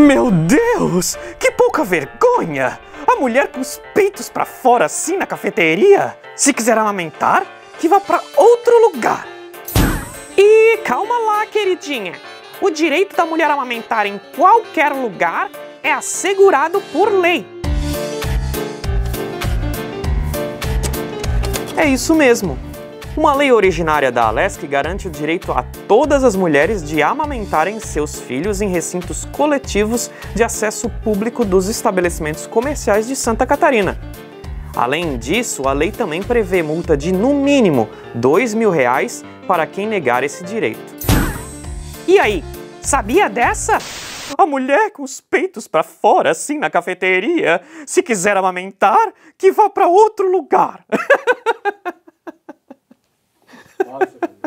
Meu Deus, que pouca vergonha! A mulher com os peitos pra fora assim na cafeteria? Se quiser amamentar, que vá pra outro lugar. E calma lá, queridinha. O direito da mulher amamentar em qualquer lugar é assegurado por lei. É isso mesmo. Uma lei originária da Alesc garante o direito a todas as mulheres de amamentarem seus filhos em recintos coletivos de acesso público dos estabelecimentos comerciais de Santa Catarina. Além disso, a lei também prevê multa de, no mínimo, R$ 2.000 para quem negar esse direito. E aí, sabia dessa? A mulher com os peitos para fora, assim, na cafeteria, se quiser amamentar, que vá para outro lugar. Nossa.